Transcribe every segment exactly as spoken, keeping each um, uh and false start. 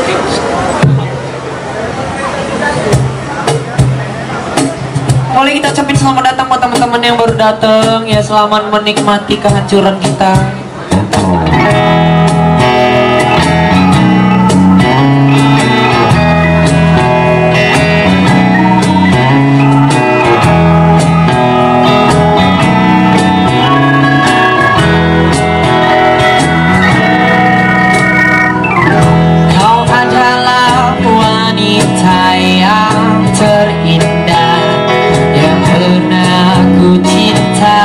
Boleh kita ucapin selamat datang buat teman-teman yang baru datang ya, selamat menikmati kehancuran kita. Kau adalah wanita yang terindah yang pernah ku cinta.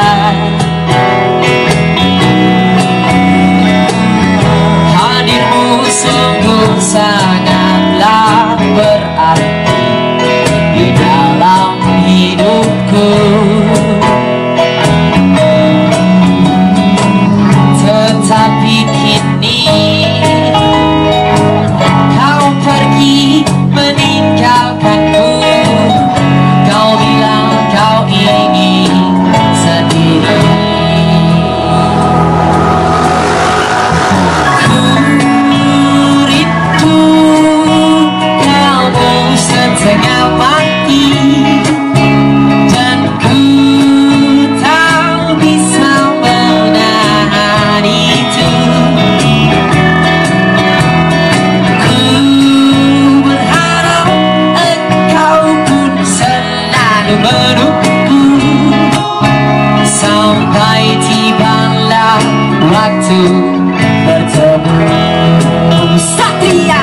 Hadirmu sungguh sangatlah berarti di dalam hidupku. Tetapi kini kau pergi meninggalkanku. Kau bilang kau ingin sendiri. Ku rindu kamu setengah mati, dan ku tak bisa menahan itu. Ku berharap engkau pun selalu menunggu sampai tibalah waktu bertemu. Satria.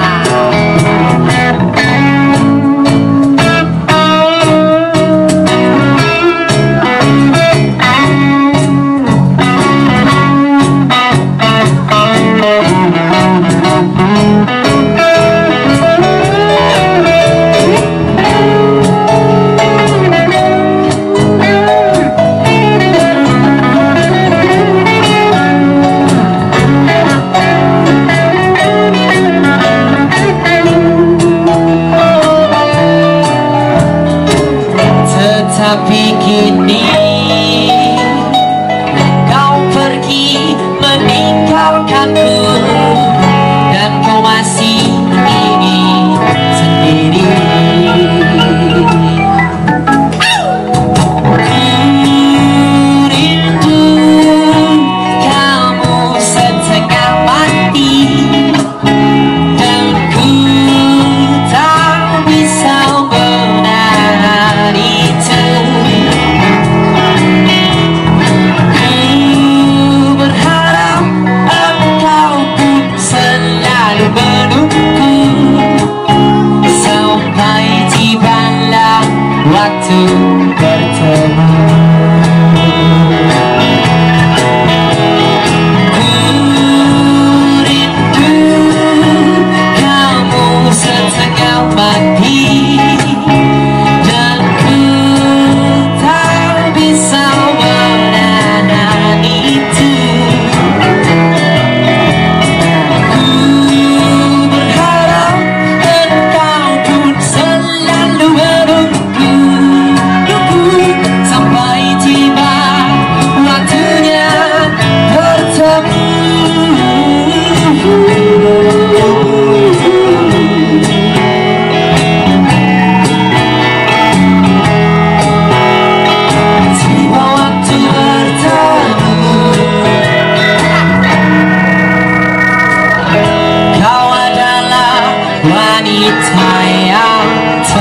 Tapi kini kau pergi meninggalkanku, dan kau masih ingin sendiri. Ku rindu kamu setengah mati, dan ku tak bisa menahan itu. Waktu bertemu. Ku rindu kamu setengah mati, dan ku tak bisa menahan itu. Ku berharap engkau pun selalu menunggu sampai tiba waktunya bertemu. Tiba waktu bertemu. Kau adalah wanita yang